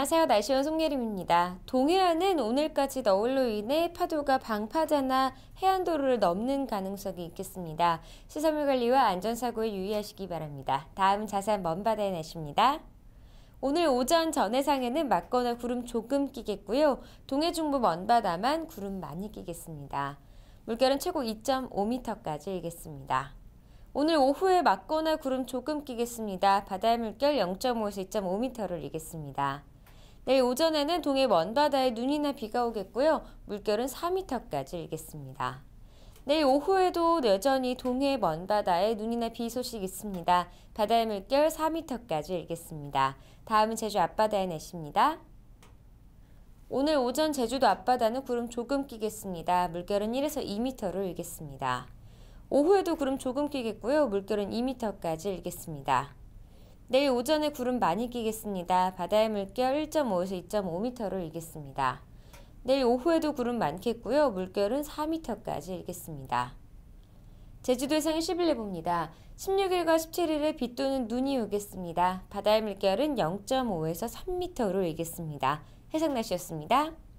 안녕하세요. 날씨원 송예림입니다. 동해안은 오늘까지 너울로 인해 파도가 방파제나 해안도로를 넘는 가능성이 있겠습니다. 시설물 관리와 안전사고에 유의하시기 바랍니다. 다음은 자세한 먼바다의 날씨입니다. 오늘 오전 전해상에는 맞거나 구름 조금 끼겠고요. 동해 중부 먼바다만 구름 많이 끼겠습니다. 물결은 최고 2.5m까지 일겠습니다. 오늘 오후에 맞거나 구름 조금 끼겠습니다. 바다의 물결 0.5에서 2.5m를 일겠습니다. 내일 오전에는 동해 먼바다에 눈이나 비가 오겠고요. 물결은 4m까지 일겠습니다. 내일 오후에도 여전히 동해 먼바다에 눈이나 비 소식 있습니다. 바다의 물결 4m까지 일겠습니다. 다음은 제주 앞바다의 날씨입니다. 오늘 오전 제주도 앞바다는 구름 조금 끼겠습니다. 물결은 1에서 2m를 일겠습니다. 오후에도 구름 조금 끼겠고요. 물결은 2m까지 일겠습니다. 내일 오전에 구름 많이 끼겠습니다. 바다의 물결 1.5에서 2.5m를 일겠습니다. 내일 오후에도 구름 많겠고요. 물결은 4m까지 일겠습니다. 제주도 해상의 10일 예보입니다. 16일과 17일에 비 또는 눈이 오겠습니다. 바다의 물결은 0.5에서 3m로 일겠습니다. 해상 날씨였습니다.